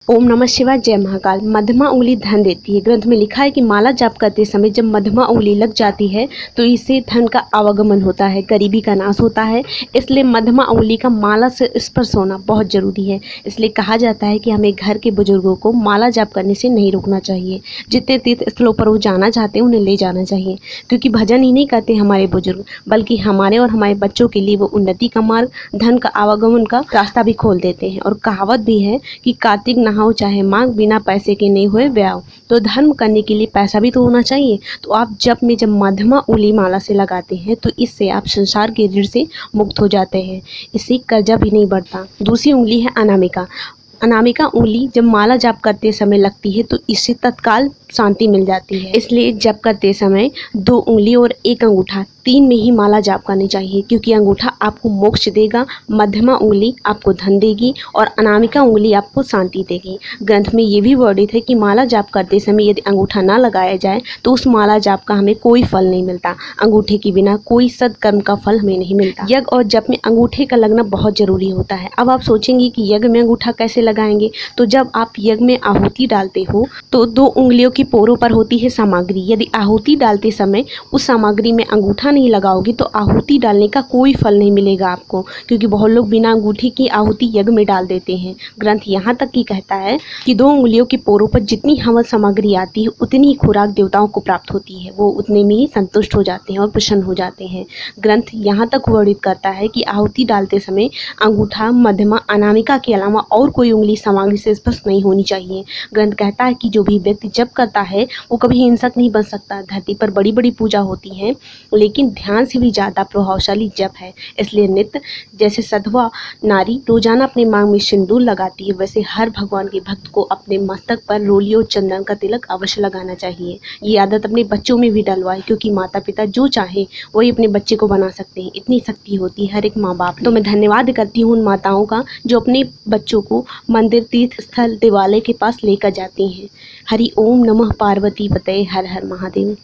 ओम नमः शिवाय। जय महाकाल। मध्यमा उंगली धन देती है। ग्रंथ में लिखा है कि माला जाप करते समय जब मध्यमा उंगली लग जाती है तो इससे धन का आवागमन होता है, गरीबी का नाश होता है। इसलिए मध्यमा उंगली का माला से स्पर्श होना बहुत जरूरी है। इसलिए कहा जाता है कि हमें घर के बुजुर्गों को माला जाप करने से नहीं रोकना चाहिए। जितने तीर्थ स्थलों पर वो जाना चाहते हैं उन्हें ले जाना चाहिए, क्योंकि भजन ही नहीं करते हमारे बुजुर्ग, बल्कि हमारे और हमारे बच्चों के लिए वो उन्नति का मार्ग, धन का आवागमन का रास्ता भी खोल देते हैं। और कहावत भी है कि कार्तिक नहाओ चाहे मांग, बिना पैसे के नहीं हुए ब्याह। तो धर्म करने के लिए पैसा भी तो होना चाहिए। तो आप जब मध्यमा उंगली माला से लगाते हैं तो इससे आप संसार के ऋण से मुक्त हो जाते हैं। इससे कर्जा भी नहीं बढ़ता। दूसरी उंगली है अनामिका। अनामिका उंगली जब माला जाप करते समय लगती है तो इससे तत्काल शांति मिल जाती है। इसलिए जप करते समय 2 उंगली और 1 अंगूठा 3 में ही माला जाप करनी चाहिए, क्योंकि अंगूठा आपको मोक्ष देगा, मध्यमा उंगली आपको धन देगी और अनामिका उंगली आपको शांति देगी। ग्रंथ में ये भी वर्णित है कि माला जाप करते समय यदि अंगूठा ना लगाया जाए तो उस माला जाप का हमें कोई फल नहीं मिलता। अंगूठे के बिना कोई सत्कर्म का फल हमें नहीं मिलता। यज्ञ और जप में अंगूठे का लगना बहुत जरूरी होता है। अब आप सोचेंगे कि यज्ञ में अंगूठा कैसे लगाएंगे। तो जब आप यज्ञ में आहुति डालते हो तो 2 उंगलियों की पोरों पर होती है सामग्री। यदि आहुति डालते समय उस सामग्री में अंगूठा नहीं लगाओगे तो आहुति डालने का कोई फल नहीं मिलेगा आपको, क्योंकि बहुत लोग बिना अंगूठे की आहुति यज्ञ में डाल देते हैं। ग्रंथ यहाँ तक की कहता है कि 2 उंगलियों के पोरों पर जितनी हवन सामग्री आती है उतनी ही खुराक देवताओं को प्राप्त होती है। वो उतने में ही संतुष्ट हो जाते हैं और प्रसन्न हो जाते हैं। ग्रंथ यहाँ तक वर्णित करता है कि आहुति डालते समय अंगूठा, मध्यमा, अनामिका के अलावा और कोई उंगली सामग्री से स्पर्श नहीं होनी चाहिए। ग्रंथ कहता है कि जो भी व्यक्ति जप करता है वो कभी हिंसक नहीं बन सकता। धरती पर बड़ी बड़ी पूजा होती है, लेकिन ध्यान से भी ज़्यादा प्रभावशाली जप है। इसलिए नित्य जैसे सधवा नारी रोजाना अपने मांग में सिंदूर लगाती है, वैसे हर भगवान के भक्त को अपने मस्तक पर रोली और चंदन का तिलक अवश्य लगाना चाहिए। ये आदत अपने बच्चों में भी डलवाए, क्योंकि माता पिता जो चाहे वही अपने बच्चे को बना सकते हैं। इतनी शक्ति होती है हर एक माँ बाप। तो मैं धन्यवाद करती हूँ उन माताओं का जो अपने बच्चों को मंदिर, तीर्थ स्थल, देवालय के पास लेकर जाती हैं। हरि ओम नमः पार्वती पतये, हर हर महादेव।